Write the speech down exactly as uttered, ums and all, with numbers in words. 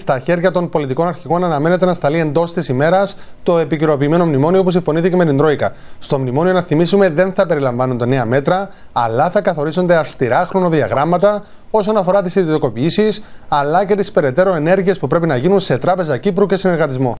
στα χέρια των πολιτικών αρχηγών αναμένεται να σταλεί εντός της ημέρας το επικαιροποιημένο μνημόνιο που συμφωνήθηκε με την Τρόικα. Στο μνημόνιο, να θυμίσουμε, δεν θα περιλαμβάνονται νέα μέτρα, αλλά θα καθορίζονται αυστηρά χρονοδιαγράμματα όσον αφορά τις ιδιωτικοποιήσεις, αλλά και τις περαιτέρω ενέργειες που πρέπει να γίνουν σε Τράπεζα Κύπρου και συνεργατισμό.